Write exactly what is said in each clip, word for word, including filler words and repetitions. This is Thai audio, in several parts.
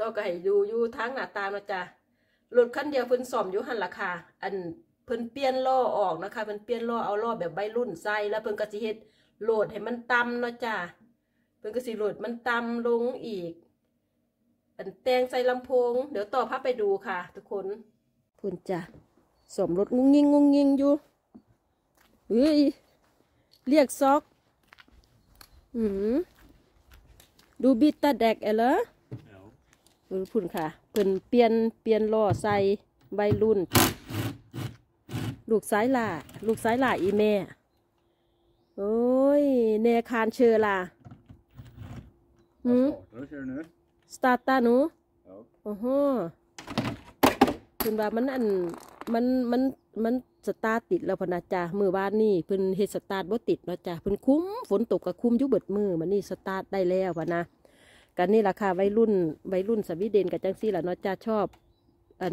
ต่อก็ให้ดูอยู่ทางหน้าตาเนาะจ้ะรถคันเดียวเพิ่นซ่อมอยู่หั่นล่ะค่ะอันเพิ่นเปลี่ยนล้อออกนะคะเพิ่นเปลี่ยนล้อเอาล้อแบบวัยรุ่นใส่แล้วเพิ่นก็สิเฮ็ดโหลดให้มันต่ำเนาะจ้ะเพิ่นก็สิโหลดมันต่ำลงอีกอันแต่งใส่ลำโพงเดี๋ยวต่อพาไปดูค่ะทุกคนเพิ่นจ้ะซ่อมรถงุ้งงิงงุ้งงิงอยู่เฮ้ยเรียกซอกอืมดูบิดตาแดกเอเหรอเออพุ่นค่ะเพิ่นเปลี่ยนเปลี่ยนล้อใส่ใบรุ่นลูกสายล่าลูกสายล่าอีแม่โอ้ยเนคานเชอล่ะหืมสตาร์ตาหนูโอ้โหคุณว่ามันอันมันมันมันสตาร์ติดแล้วพนะจ๊ะมือบ้านนี่เพิ่นเฮ็ดสตาร์ทบ่ติดเนาะจ้ะเพิ่นคุ้มฝนตกก็คุ้มอยู่เบิดมือมันนี่สตาร์ทได้แล้วพะนะกันนี่ราคาวัยรุ่นวัยรุ่นสวีเดนกับจังซี่ล่ะเนาะจ้ะชอบอัน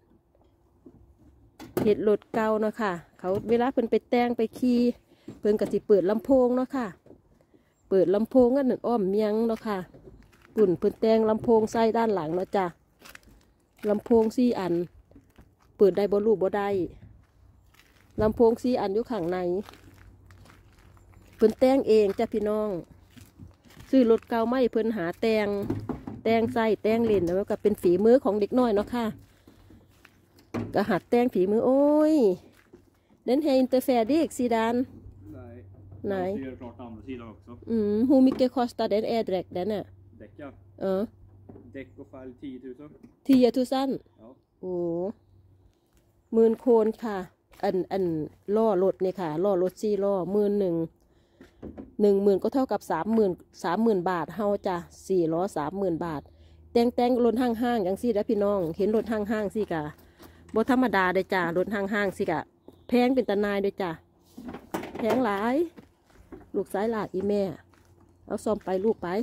เฮ็ดรถเก่าเนาะค่ะเขาเวลาเพิ่นไปแต่งไปขี่เพิ่นก็สิเปิดลำโพงเนาะค่ะเปิดลำโพงอันนั้นอ้อมเมียงเนาะค่ะกุ่นเพิ่นแต่งลำโพงใส่ด้านหลังเนาะจ้ะลำโพงสี่อันเปิดได้บ่รู้บ่ได้ลำโพงสี่อันอยู่ข้างในเพิ่นแต่งเองจ้ะพี่น้องซื้อรถเก่าไม่เพิ่นหาแต่งแต่งใส่แต่งเล่นแล้วก็เป็นฝีมือของเด็กน้อยเนาะค่ะก็หัดแต่งฝีมือโอ้ยเด่นเฮอินเตอร์แฟร์ดิกซีดานไหนอืมฮูมิเกคอสตาเดนแอร์แดกเดนน่ะเออเด็กก็ฟาลทีทุสันทีทุสันโอ้หมื่นโคนค่ะอันอันล่อรถนี่ค่ะล่อรถซี่ล่อหมื่นหนึ่งหนึ่งหมื่นก็เท่ากับสามหมื่นสามหมื่นบาทเฮาจ้ะสี่ล้อสามหมื่นบาทแต่งแต่งรถห้างห้างอย่างซี่แล้วพี่น้องเห็นรถห้างห้างสิกะบ่ธรรมดาเลยจ้ะรถห้างห้างสิกะแพงเป็นตะนายด้วยจ้ะแพงหลายลูกสายหลากอีแม่เอาซ่อมไปลูกไป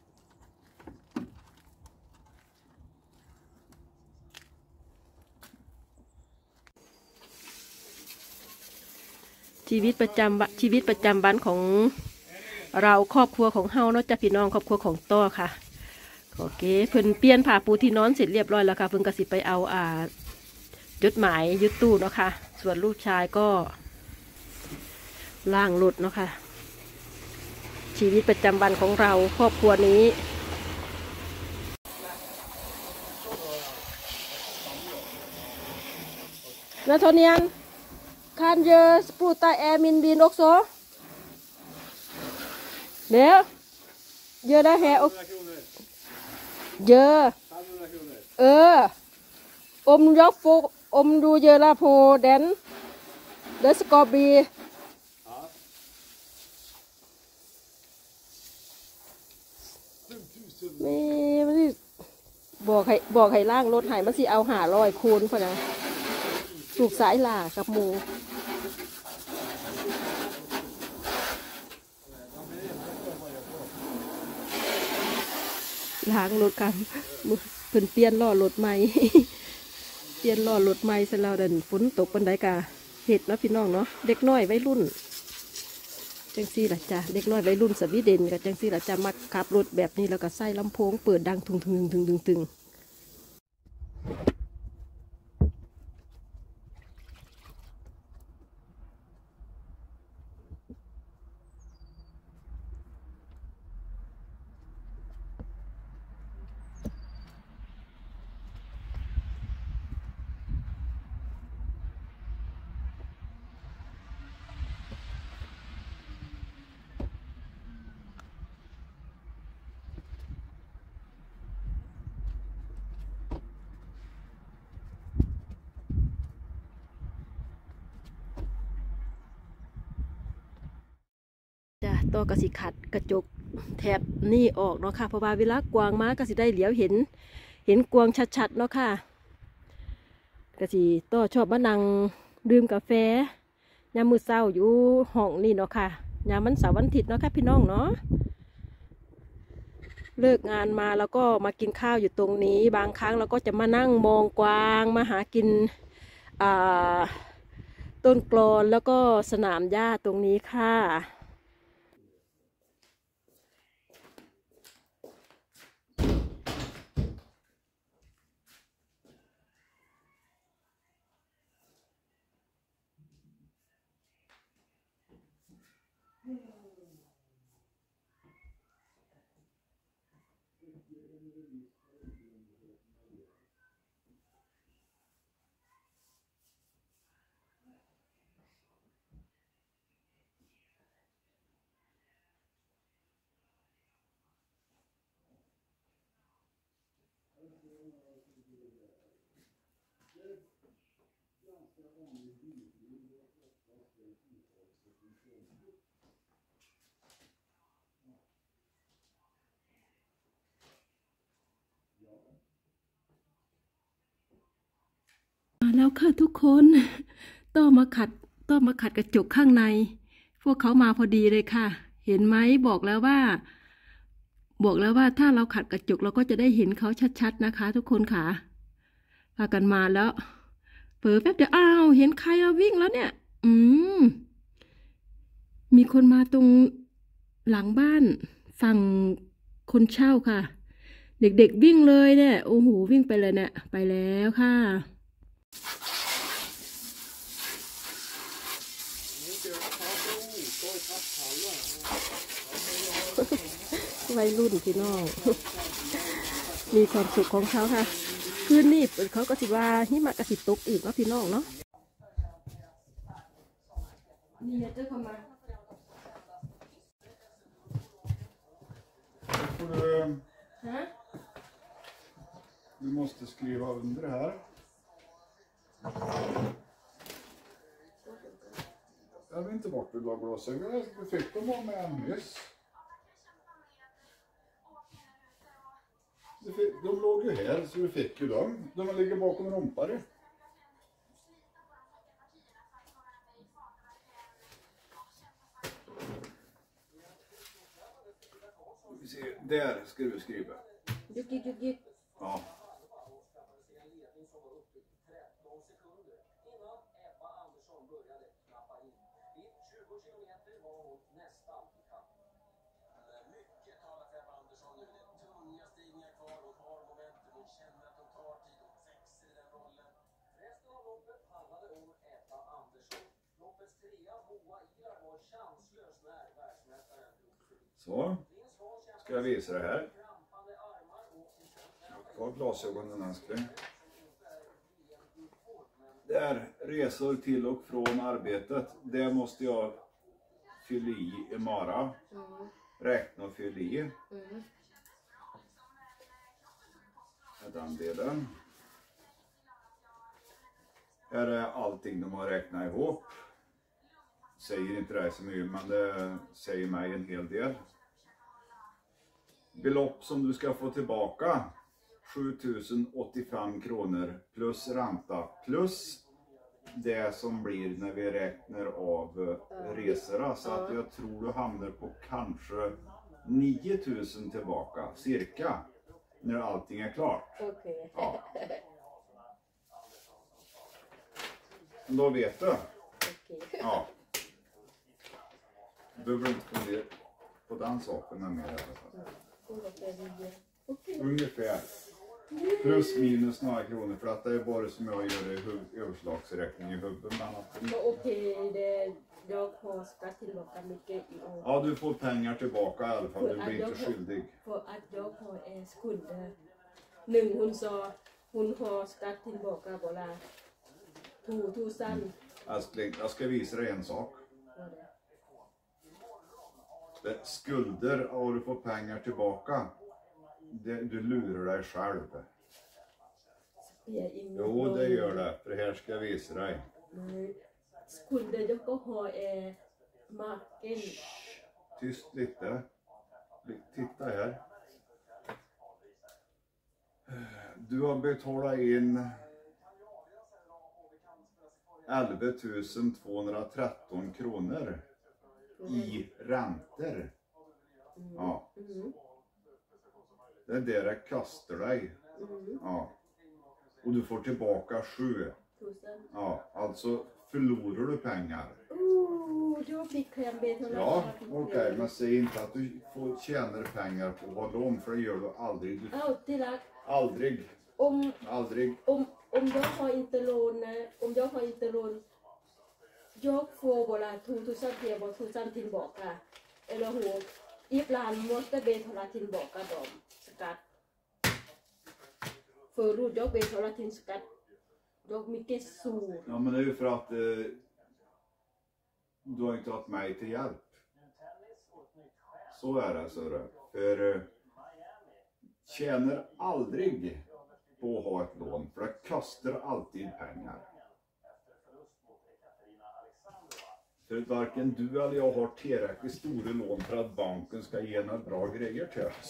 ชีวิตประจำชีวิตประจำวันของเราครอบครัวของเฮาเนาะจ้ะพี่น้องครอบครัวของต้อค่ะโอเคเพิ่นเปลี่ยนผ้าปูที่นอนเสร็จเรียบร้อยแล้วค่ะเพิ่นก็สิไปเอาอ่าจดหมายยึดตู้เนาะค่ะส่วนลูกชายก็ล่างรถเนาะค่ะชีวิตประจำวันของเราครอบครัวนี้นาโทเนียนKan je sputa air min bin också? Det? Gör det här och... Gör. Ö. Om jag får... Om du gör det på den. Det ska bli... Men... บอกให้บอกให้ล่างรถให้มันสิเอาหาลอยคูณพอนะถูกสายหล่ากับหมูล้างรถกันเพิ่นเปลี่ยนล้อรถใหม่เปลี่ยนล้อรถใหม่เสร็จแล้วเดินฝนตกปันไดกาเห็ดแล้วพี่น้องเนาะเด็กน้อยวัยรุ่นจังซี่ล่ะจ้ะเด็กน้อยวัยรุ่นสวีเดนกับจังซี่ล่ะจ้ะมักขับรถแบบนี้แล้วก็ใส่ลำโพงเปิดดังทุงทุงทุงทุงทุงต่อกระสิขัดกระจกแถบนี่ออกเนาะค่ะเพราะว่าเวลากวางมาก็สิได้เหลียวเห็นเห็นกวางชัดๆเนาะค่ะกระสิต่อชอบมานั่งดื่มกาแฟยามมื้อเช้าอยู่ห้องนี่เนาะค่ะยามวันเสาร์วันอาทิตย์เนาะค่ะพี่น้องเนาะเลิกงานมาแล้วก็มากินข้าวอยู่ตรงนี้บางครั้งเราก็จะมานั่งมองกวางมาหากินต้นกลอนแล้วก็สนามหญ้าตรงนี้ค่ะมาแล้วค่ะทุกคนต้องมาขัดต้องมาขัดกระจกข้างในพวกเขามาพอดีเลยค่ะเห็นไหมบอกแล้วว่าบอกแล้วว่าถ้าเราขัดกระจกเราก็จะได้เห็นเขาชัดๆนะคะทุกคนค่ะพากันมาแล้วเปิดแป๊บเดียวอ้าวเห็นใครเอาวิ่งแล้วเนี่ยอืมมีคนมาตรงหลังบ้านฝั่งคนเช่าค่ะเด็กๆวิ่งเลยเนี่ยโอ้โหวิ่งไปเลยเนี่ยไปแล้วค่ะวัยรุ่นพี่น้อง มีความสุขของเขาค่ะคืนนี้เขาก็สิว่าหิมะกระสิตกอีกว่าพี่น้องเนาะนี่เจ้าเข้ามา Du måste skriva under här. Jag vet inte vart du la glasögonen. Du fick dem av med en nyss. De låg ju här så du fick ju dem. De ligger bakom rumpare. Där ska du skriva. Juggi, juggi. Ja. Så. Ska jag visa det här. Ta glasögonen älskling. Det är resor till och från arbetet. Det måste jag fylla i imorgon. Mm. Räkna och fylla i. Mm. Den delen. Här är allting de har räknat ihop. Säger inte det så mycket men det säger mig en hel del. Belopp som du ska få tillbaka sju tusen åttiofem kronor plus ränta plus det som blir när vi räknar av resorna så att jag tror du hamnar på kanske nio tusen tillbaka cirka när allting är klart. Okej. Ja. Då vet du. Okej. Ja. Du behöver inte fundera på den saken mer i alla fall. Ungefär. Plus minus några kronor för att det är bara som jag gör i huv- överslagsräkning i huvudet. Okej, det jag har skatt tillbaka mycket i år. Ja, du får pengar tillbaka i alla fall. Du blir inte skyldig. För att jag har en skuld. Hon, hon sa hon har skatt tillbaka bara två tusen. Älskling, jag ska visa dig en sak. Det, skulder och du får pengar tillbaka. Det, du lurar dig själv. Jo, det gör det. För här ska jag visa dig. Nej. Skulder jag har är maken. Tyst lite. Titta här. Du har betalat in elva tusen tvåhundratretton kronor i räntor. Ja. Det är det det kostar dig. Ja. Och du får tillbaka sju. Ja, alltså förlorar du pengar. Oh, då fick jag beta. Ja, okej, okay, men säg inte att du får tjäna pengar på att vara lång, för det gör du aldrig. Du... Alltid. Aldrig. Om, aldrig. Om, om jag har inte lån, om jag har inte lån, jag får bara två tusen två tusen tillbaka. Eller hur? Ibland måste betala tillbaka dem skatt. Förut jag betalade till skatt. Jag mycket sur. Ja, men det är ju för att eh, du har inte haft mig till hjälp. Så är det, så är det. För eh, tjänar aldrig på att ha ett lån, för det kostar alltid pengar. För varken du eller jag har tillräckligt stora lån för att banken ska ge några bra grejer till oss.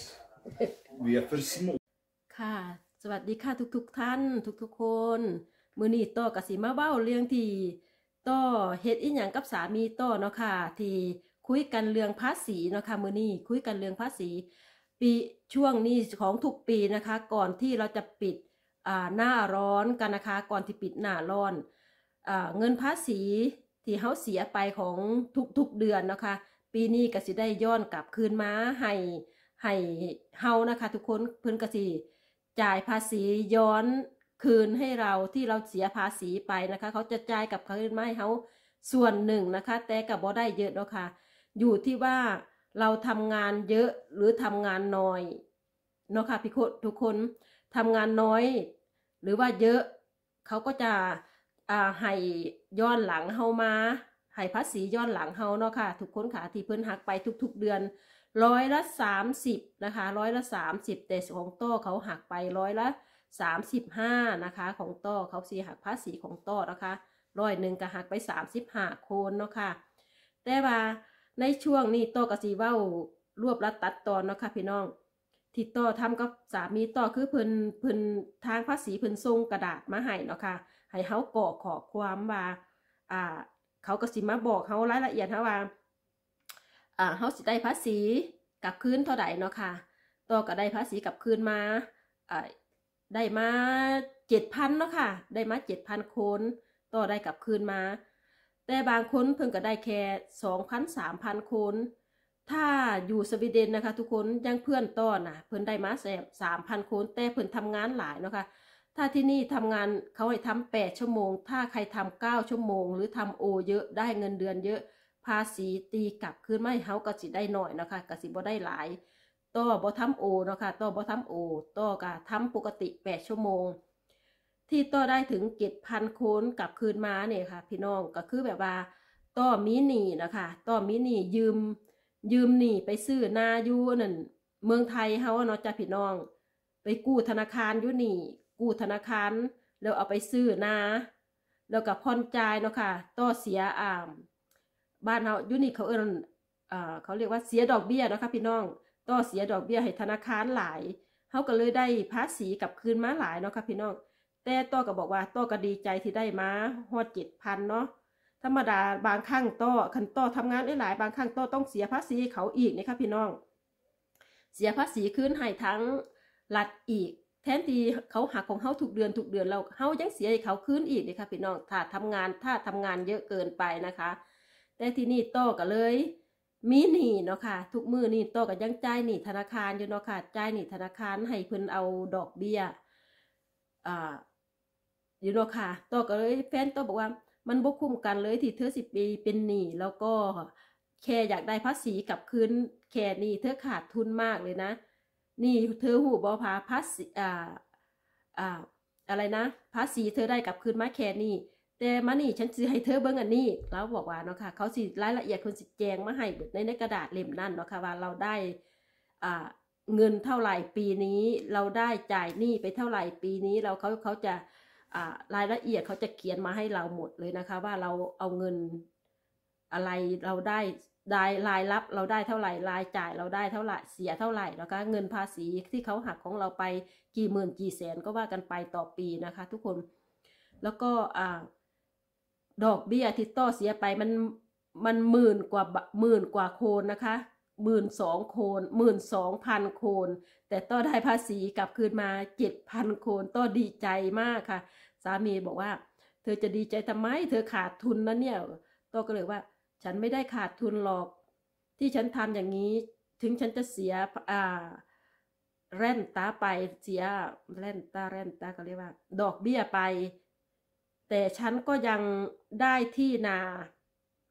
Vi är för små. ค่ะสวัสดีค่ะทุกๆท่านทุกๆคนมื้อนี้ต่อก็สิมาเว้าเรื่องที่ต่อเฮ็ดอีหยังกับสามีต่อเนาะค่ะที่คุยกันเรื่องภาษีเนาะค่ะมื้อนี้คุยกันเรื่องภาษีปีช่วงนี้ของทุกปีนะคะก่อนที่เราจะปิดอ่าหน้าร้อนกันนะคะก่อนที่ปิดหน้าร้อนอ่าเงินภาษีที่เฮาเสียไปของทุกๆเดือนนะคะปีนี้ก็สิได้ย้อนกลับคืนมาให้ให้เฮานะคะทุกคนเพิ่นก็สิจ่ายภาษีย้อนคืนให้เราที่เราเสียภาษีไปนะคะเขาจะจ่ายกับคืนมาให้เฮาส่วนหนึ่งนะคะแต่ก็บ่ได้เยอะเนาะค่ะอยู่ที่ว่าเราทำงานเยอะหรือทำงานน้อยเนาะค่ะพี่ทุกคนทำงานน้อยหรือว่าเยอะเขาก็จะอ่าให้ย้อนหลังเฮามาให้ภาษีย้อนหลังเฮาเนาะค่ะทุกคนค่ะที่เพิ่นหักไปทุกๆเดือนร้อยละสามสิบนะคะร้อยละสามสิบแต่ของต้อเขาหักไปร้อยละสามสิบห้านะคะของต้อเขาสิหักภาษีของต้อนะคะร้อยหนึ่งก็หักไปสามสิบห้าโคนเนาะค่ะแต่ว่าในช่วงนี้ต้อก็สิเว้ารวบรัดตัดตอนเนาะค่ะพี่น้องที่ต้อทำกับสามีต้อคือเพิ่นเพิ่นทางภาษีเพิ่นส่งกระดาษมาให้เนาะค่ะให้เฮากรอกขอความว่าอ่าเขาก็สิมาบอกเฮารายละเอียดเฮาว่าอ่าเฮาสิได้ภาษีกลับคืนเท่าใดเนาะค่ะต้อก็ได้ภาษีกลับคืนมาอ่าได้มา เจ็ดพัน เนาะค่ะได้มา เจ็ดพัน คนต้อได้กลับคืนมาแต่บางคนเพิ่นก็ได้แค่ สองพัน สามพัน คนถ้าอยู่สวีเดนนะคะทุกคนยังเพื่อนต้อน่ะเพิ่นได้มาแสน สามพัน คนแต่เพิ่นทำงานหลายเนาะค่ะถ้าที่นี่ทำงานเขาให้ทำแปดชั่วโมงถ้าใครทำเก้าชั่วโมงหรือทำโอเยอะได้เงินเดือนเยอะภาษีตีกลับคืนมาให้เฮาก็สิได้น้อยเนาะค่ะก็สิบ่ได้หลายต้อบ่ทำโอเนาะค่ะต้อบ่ทำโอต้อก็ทำปกติแปดชั่วโมงที่ต้อได้ถึง เจ็ดพัน คนกลับคืนมาเนี่ยค่ะพี่น้องก็คือแบบว่าต้อมีหนี้นะคะต้อมีหนี้ยืมยืมหนี้ไปซื้อนาอยู่นั่นเมืองไทยเฮาเนาะจ้ะพี่น้องไปกู้ธนาคารอยู่นี่กู้ธนาคารแล้วเอาไปซื้อนาแล้วก็ผ่อนจ่ายเนาะค่ะต้อเสียอ่าบ้านเฮาอยู่นี่เขาเอิ้นอ่าเขาเรียกว่าเสียดอกเบี้ยเนาะค่ะพี่น้องต้อเสียดอกเบี้ยให้ธนาคารหลายเฮาก็เลยได้ภาษีกลับคืนมาหลายเนาะค่ะพี่น้องแต่ต้อก็บอกว่าต้อก็ดีใจที่ได้มาฮอด เจ็ดพัน เนาะธรรมดาบางครั้งต้อคันต้อทำงานหลายๆบางครั้งต้อต้องเสียภาษีเขาอีกนี่ค่ะพี่น้องเสียภาษีคืนให้ทั้งรัฐอีกแทนที่เขาหักของเฮาทุกเดือนทุกเดือนแล้วเฮายังเสียให้เขาคืนอีกนี่ค่ะพี่น้องถ้าทำงานถ้าทำงานเยอะเกินไปนะคะแต่ที่นี่ต้อก็เลยมีหนี้เนาะค่ะทุกมื้อนี่ต้อก็ยังจ่ายหนี้ธนาคารอยู่เนาะค่ะจ่ายหนี้ธนาคารให้เพิ่นเอาดอกเบี้ยอ่าอยู่เนาะค่ะต้อก็เลยแฟนต้อบอกว่ามันบ่คุ้มกันเลยที่เธอสิไปเป็นหนี้แล้วก็แค่อยากได้ภาษีกลับคืนแค่นี้เธอขาดทุนมากเลยนะนี่เธอหูบ่พาภาษีอ่าอ่าอะไรนะภาษีเธอได้กลับคืนมาแค่นี้แต่มานี่ฉันสิให้เธอเบิ่งอันนี้แล้วบอกว่าเนาะค่ะเขาสิรายละเอียดคนสิแจงมาให้ในในกระดาษเล่มนั้นเนาะค่ะว่าเราได้อ่าเงินเท่าไหร่ปีนี้เราได้จ่ายหนี้ไปเท่าไหร่ปีนี้เราเขาเขาจะอ่ารายละเอียดเขาจะเขียนมาให้เราหมดเลยนะคะว่าเราเอาเงินอะไรเราได้ได้รายรับเราได้เท่าไหร่รายจ่ายเราได้เท่าไหร่เสียเท่าไหร่แล้วก็เงินภาษีที่เขาหักของเราไปกี่หมื่นกี่แสนก็ว่ากันไปต่อปีนะคะทุกคนแล้วก็อ่าดอกเบี้ยที่ต้อเสียไปมันมันหมื่นกว่าหมื่นกว่าโคนนะคะหมื่นสองโคนหมื่นสองพันโคนแต่ต้อได้ภาษีกลับคืนมาเจ็ดพันโคนต้อดีใจมากค่ะสามีบอกว่าเธอจะดีใจทำไมเธอขาดทุนนะเนี่ยต้อก็เลยว่าฉันไม่ได้ขาดทุนหรอกที่ฉันทำอย่างนี้ถึงฉันจะเสียอ่าแรนตาไปเสียแรนตาแรนตาก็เรียกว่าดอกเบี้ยไปแต่ฉันก็ยังได้ที่นา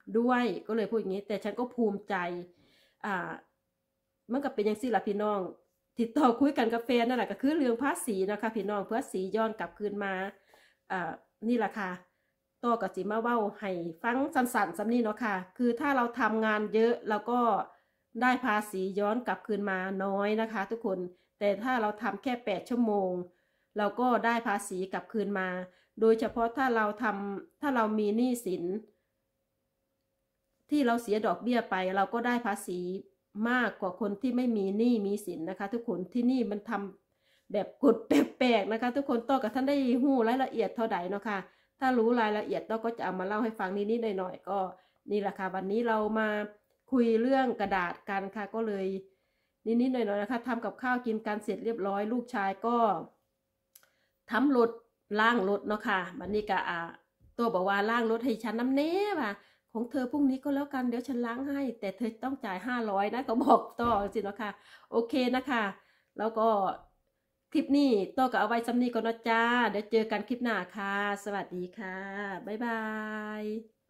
ด้วยก็เลยพูดอย่างนี้แต่ฉันก็ภูมิใจอ่ามันก็เป็นอย่างสิล่ะพี่น้องติดต่อคุยกันกับแฟนนั่นแหละก็คือเรื่องภาษีนะคะพี่น้องเพื่อสีย้อนกลับคืนมาอ่านี่แหละค่ะต่อกับสิมาเว้าให้ฟังสั้นๆสำนี้เนาะค่ะคือถ้าเราทำงานเยอะเราก็ได้ภาษีย้อนกลับคืนมาน้อยนะคะทุกคนแต่ถ้าเราทำแค่แปดชั่วโมงเราก็ได้ภาษีกลับคืนมาโดยเฉพาะถ้าเราทำถ้าเรามีหนี้สินที่เราเสียดอกเบี้ยไปเราก็ได้ภาษีมากกว่าคนที่ไม่มีหนี้มีสินนะคะทุกคนที่นี่มันทำแบบกฎแปลกๆนะคะทุกคนต่อกับท่านได้หู้รายละเอียดเท่าใดเนาะค่ะถ้ารู้รายละเอียดเราก็จะเอามาเล่าให้ฟังนิดๆหน่อยๆก็นี่แหละค่ะวันนี้เรามาคุยเรื่องกระดาษกันค่ะก็เลยนิดๆหน่อยๆนะคะทำกับข้าวกินกันเสร็จเรียบร้อยลูกชายก็ทำรถล้างรถเนาะค่ะวันนี้ก็อ่าตัวบอกว่าล้างรถให้ฉันน้ำเน้ว่ะของเธอพรุ่งนี้ก็แล้วกันเดี๋ยวฉันล้างให้แต่เธอต้องจ่ายห้าร้อยนะก็บอกต่อสิเนาะค่ะโอเคนะคะแล้วก็คลิปนี้ต่อก็เอาไว้ซ้ำนี้ก่อนนะจ้าเดี๋ยวเจอกันคลิปหน้าค่ะสวัสดีค่ะบ๊ายบาย